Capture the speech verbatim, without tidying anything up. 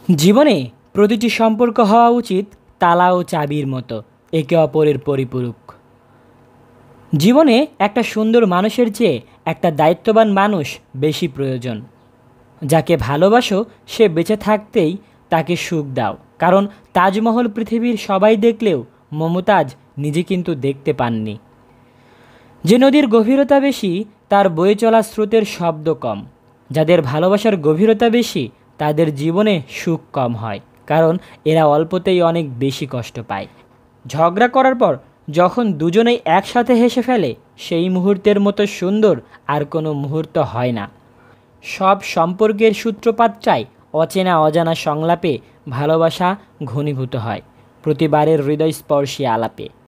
জীবনে প্রতিটি সম্পর্ক হওয়া উচিত তালা ও চাবির মতো, একে অপরের পরিপূরক। জীবনে একটা সুন্দর মানুষের চেয়ে একটা দায়িত্ববান মানুষ বেশি প্রয়োজন। যাকে ভালোবাসো সে বেঁচে থাকতেই তাকে সুখ দাও, কারণ তাজমহল পৃথিবীর সবাই দেখলেও মমতাজ নিজে কিন্তু দেখতে পাননি। যে নদীর গভীরতা বেশি তার বয়ে চলা স্রোতের শব্দ কম। যাদের ভালোবাসার গভীরতা বেশি তাদের জীবনে সুখ কম হয়, কারণ এরা অল্পতেই অনেক বেশি কষ্ট পায়। ঝগড়া করার পর যখন দুজনেই একসাথে হেসে ফেলে, সেই মুহূর্তের মতো সুন্দর আর কোনো মুহূর্ত হয় না। সব সম্পর্কের সূত্রপাত চাই অচেনা অজানা সংলাপে, ভালোবাসা ঘনীভূত হয় প্রতিবারের হৃদয়স্পর্শী আলাপে।